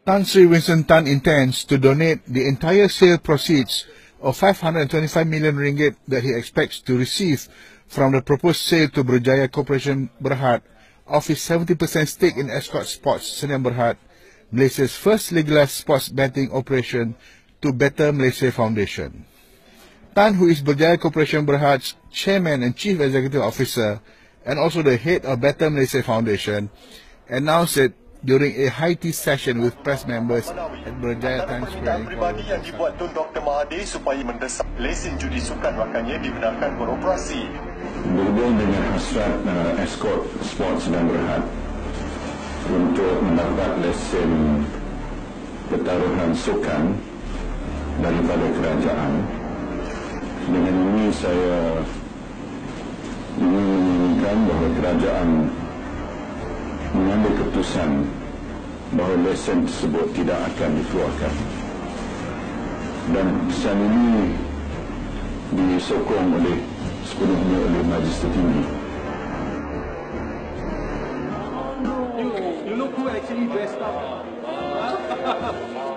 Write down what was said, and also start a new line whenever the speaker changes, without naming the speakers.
Tan Sri Winston Tan intends to donate the entire sale proceeds of 525 million ringgit that he expects to receive from the proposed sale to Berjaya Corporation Berhad of his 70% stake in Escort Sports Sdn Bhd, Malaysia's first legalized sports betting operation, to Better Malaysia Foundation. Tan, who is Berjaya Corporation Berhad's chairman and chief executive officer and also the head of Better Malaysia Foundation, announced it during a high tea session with press members at Berjaya Times Square in Kuala
Pribadi yang dibuat Tun Dr. Mahathir supaya mendesak Lesen judi sukan rakannya dibenarkan beroperasi.
Berhubung dengan hasrat Escort Sports Sdn Bhd untuk mendapat lesen pertaruhan sukan daripada kerajaan, dengan ini saya ingin mengumumkan bahawa kerajaan mengambil keputusan bahawa lesen tersebut tidak akan dikeluarkan, dan keputusan ini disokong sepenuhnya oleh Majlis Tertinggi.
You look who actually dressed up.